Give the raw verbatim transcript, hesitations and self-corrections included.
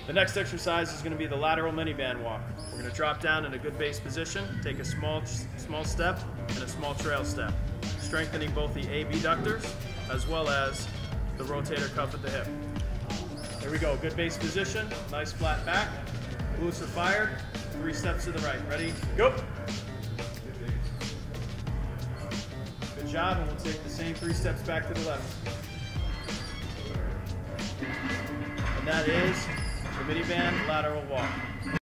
The next exercise is going to be the lateral mini band walk. We're going to drop down in a good base position, take a small, small step and a small trail step, strengthening both the abductors as well as the rotator cuff at the hip. Here we go, good base position, nice flat back, glutes are fired, three steps to the right. Ready, go! Good job, and we'll take the same three steps back to the left. And that is the mini band lateral walk.